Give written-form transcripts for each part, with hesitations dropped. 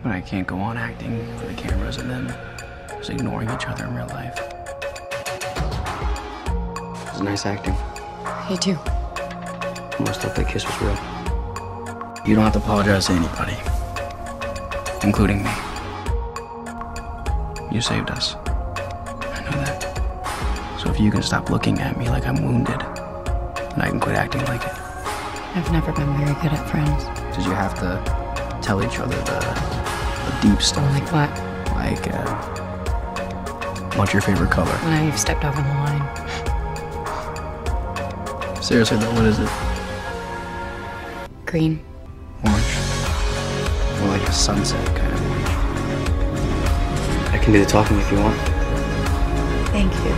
But I can't go on acting for the cameras and then just ignoring each other in real life. It was nice acting. You too. Almost thought that kiss was real. You don't have to apologize to anybody, including me. You saved us. I know that. So if you can stop looking at me like I'm wounded, then I can quit acting like it. I've never been very good at friends. Did you have to tell each other the deep stuff? Like what? Like, what's your favorite color? Well, now you've stepped over the line. Seriously though, what is it? Green. Orange. More like a sunset kind of orange. I can do the talking if you want. Thank you.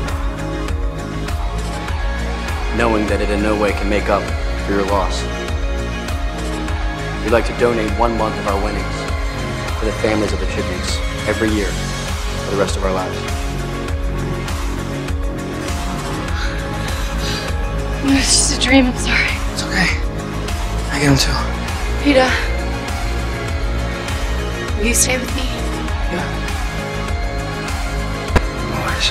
Knowing that it in no way can make up for your loss. We'd like to donate 1 month of our winnings to the families of the tributes every year for the rest of our lives. It's just a dream, I'm sorry. It's okay. I get them too. Peter, will you stay with me? Yeah. Always.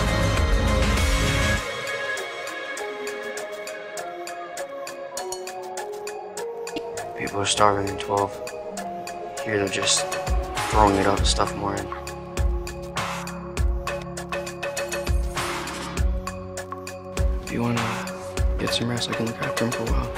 People are starving in 12. Here they're just throwing it up to stuff more in. If you wanna get some rest, I can look after him for a while.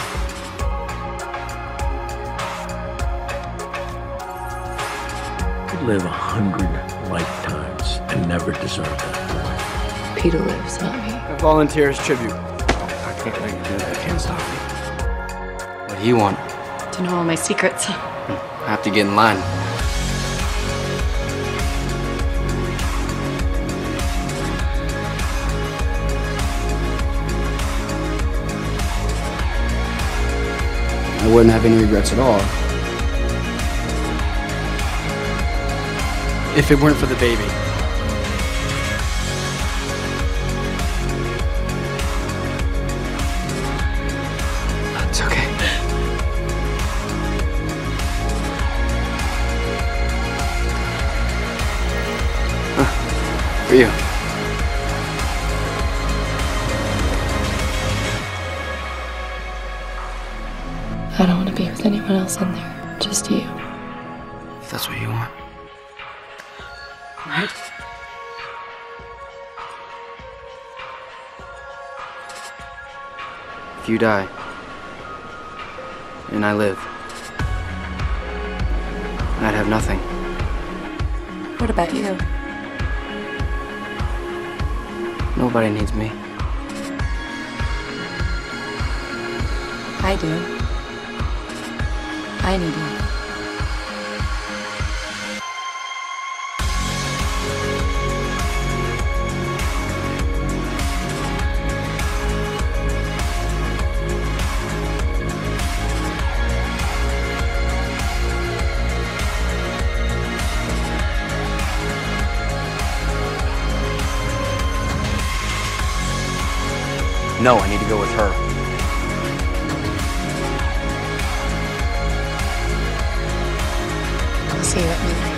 Could live 100 lifetimes and never deserve that. Peter lives, not me. I volunteer as tribute. I can't stop me. What do you want? To know all my secrets. I have to get in line. I wouldn't have any regrets at all if it weren't for the baby. It's okay. For you. I don't want to be with anyone else in there. Just you. If that's what you want. All right. If you die, and I live, I'd have nothing. What about you? Nobody needs me. I do. I need you. No, I need to go with her. I'll see you at midnight.